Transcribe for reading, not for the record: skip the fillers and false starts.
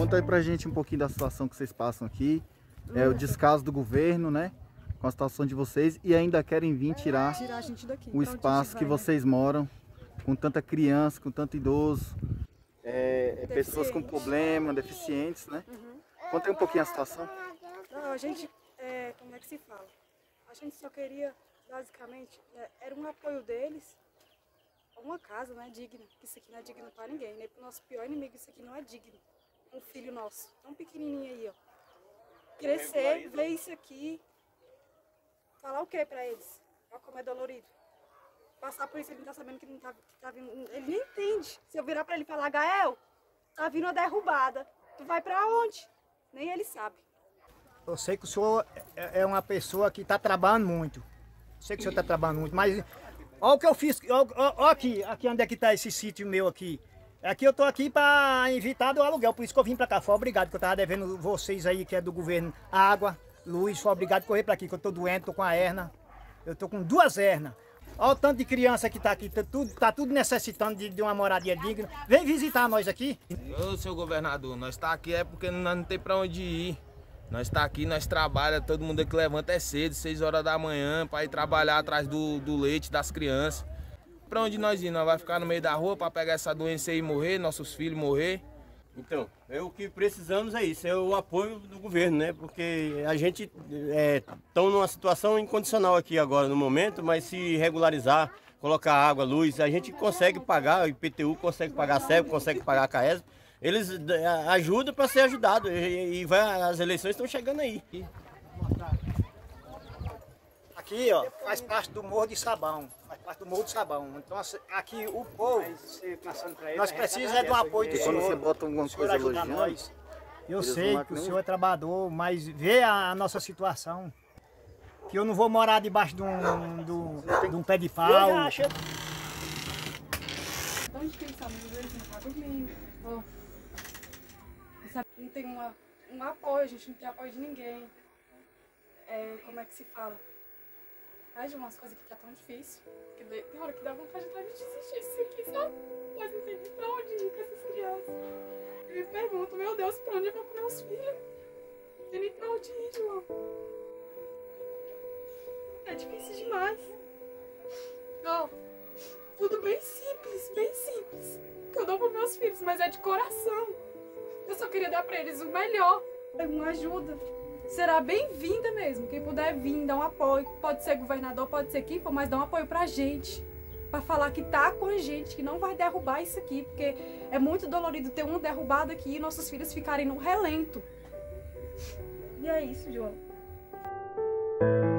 conta aí pra gente um pouquinho da situação que vocês passam aqui. O descaso do governo, né? Com a situação de vocês e ainda querem vir tirar a gente daqui, o espaço que vocês moram, com tanta criança, com tanto idoso, pessoas com problema, deficientes, né? Conta aí um pouquinho a situação. Não, a gente, como é que se fala? A gente só queria, basicamente, era um apoio deles, uma casa, né, digna, que isso aqui não é digno para ninguém, né? Pro nosso pior inimigo, isso aqui não é digno. Um filho nosso, tão pequenininho aí, ó. Crescer, ver isso aqui, falar o que pra eles? Olha como é dolorido. Passar por isso, ele não tá sabendo que não tá vindo, ele nem entende. Se eu virar pra ele e falar, Gael, tá vindo a derrubada, tu vai pra onde? Nem ele sabe. Eu sei que o senhor é uma pessoa que está trabalhando muito. Sei que o senhor está trabalhando muito, mas olha o que eu fiz. Olha aqui onde é que está esse sítio meu aqui. Aqui eu estou aqui para evitar do aluguel, por isso que eu vim para cá. Foi obrigado, que eu estava devendo vocês aí, que é do governo, água, luz. Foi obrigado a correr para aqui, que eu estou doente, estou com a hernia. Eu estou com 2 hernias. Olha o tanto de criança que está aqui, tá tudo necessitando de uma moradia digna. Vem visitar nós aqui. Ô, seu governador, nós tá aqui porque nós não tem para onde ir. Nós tá aqui, nós trabalha, todo mundo que levanta é cedo, 6 horas da manhã, para ir trabalhar atrás do leite das crianças. Para onde nós ir? Nós vai ficar no meio da rua para pegar essa doença aí e morrer, nossos filhos morrer? Então, o que precisamos é isso, é o apoio do governo, né? Porque a gente está numa situação incondicional aqui agora no momento, mas se regularizar, colocar água, luz, a gente consegue pagar, o IPTU consegue pagar a SEB, consegue pagar a CAES. Eles ajudam para ser ajudado as eleições estão chegando aí. Aqui, ó, faz parte do Morro de Sabão. Faz parte do Morro de Sabão. Então, aqui o povo, nós precisamos do apoio do senhor. Quando você bota alguma coisa elogiando, nós. Eu sei que o senhor é trabalhador, mas vê a nossa situação. Que eu não vou morar debaixo de um pé de pau. Então a gente tem saúde, eles não tá dormindo. Não tem um apoio, a gente não tem apoio de ninguém. Como é que se fala? De umas coisas que tá tão difícil, que tem hora que dá vontade de desistir disso aqui, sabe? Mas não tem nem pra onde ir com essas crianças. Eu me pergunto, meu Deus, pra onde eu vou com meus filhos? Não tem nem pra onde ir, João. É difícil demais. Ó, tudo bem simples, que eu dou pros meus filhos, mas é de coração. Eu só queria dar pra eles o melhor, uma ajuda. Será bem-vinda mesmo, quem puder vir, dar um apoio, pode ser governador, pode ser quem for, mas dá um apoio pra gente, pra falar que tá com a gente, que não vai derrubar isso aqui, porque é muito dolorido ter uma derrubada aqui e nossos filhos ficarem no relento. E é isso, João.